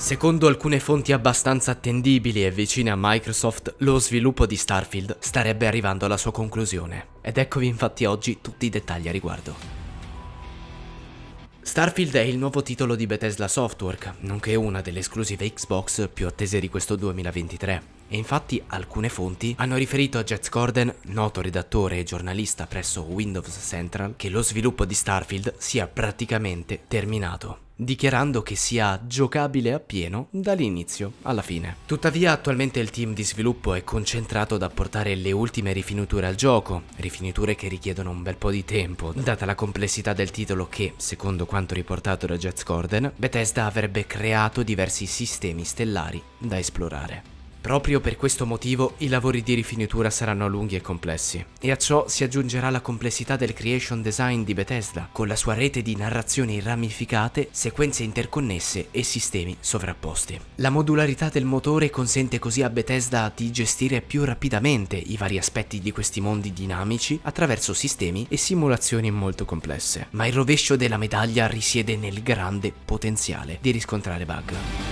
Secondo alcune fonti abbastanza attendibili e vicine a Microsoft, lo sviluppo di Starfield starebbe arrivando alla sua conclusione. Ed eccovi infatti oggi tutti i dettagli a riguardo. Starfield è il nuovo titolo di Bethesda Softworks, nonché una delle esclusive Xbox più attese di questo 2023. E infatti alcune fonti hanno riferito a Jez Corden, noto redattore e giornalista presso Windows Central, che lo sviluppo di Starfield sia praticamente terminato, dichiarando che sia giocabile appieno dall'inizio alla fine. Tuttavia attualmente il team di sviluppo è concentrato ad apportare le ultime rifiniture al gioco, rifiniture che richiedono un bel po' di tempo, data la complessità del titolo che, secondo quanto riportato da Jez Corden, Bethesda avrebbe creato diversi sistemi stellari da esplorare. Proprio per questo motivo i lavori di rifinitura saranno lunghi e complessi, e a ciò si aggiungerà la complessità del creation design di Bethesda, con la sua rete di narrazioni ramificate, sequenze interconnesse e sistemi sovrapposti. La modularità del motore consente così a Bethesda di gestire più rapidamente i vari aspetti di questi mondi dinamici attraverso sistemi e simulazioni molto complesse, ma il rovescio della medaglia risiede nel grande potenziale di riscontrare bug.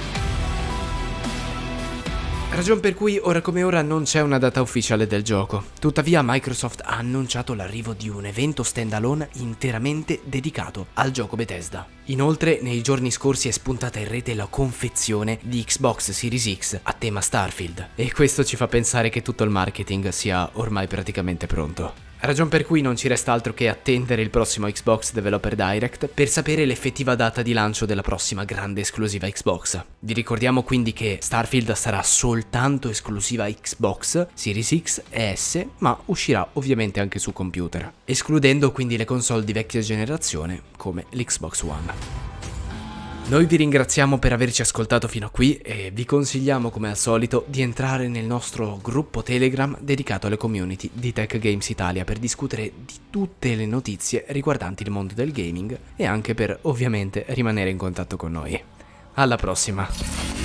Ragion per cui ora come ora non c'è una data ufficiale del gioco, tuttavia Microsoft ha annunciato l'arrivo di un evento standalone interamente dedicato al gioco Bethesda. Inoltre nei giorni scorsi è spuntata in rete la confezione di Xbox Series X a tema Starfield, e questo ci fa pensare che tutto il marketing sia ormai praticamente pronto. Ragion per cui non ci resta altro che attendere il prossimo Xbox Developer Direct per sapere l'effettiva data di lancio della prossima grande esclusiva Xbox. Vi ricordiamo quindi che Starfield sarà soltanto esclusiva Xbox Series X e S, ma uscirà ovviamente anche su computer, escludendo quindi le console di vecchia generazione come l'Xbox One. Noi vi ringraziamo per averci ascoltato fino a qui e vi consigliamo come al solito di entrare nel nostro gruppo Telegram dedicato alle community di Tech Games Italia per discutere di tutte le notizie riguardanti il mondo del gaming e anche per ovviamente rimanere in contatto con noi. Alla prossima!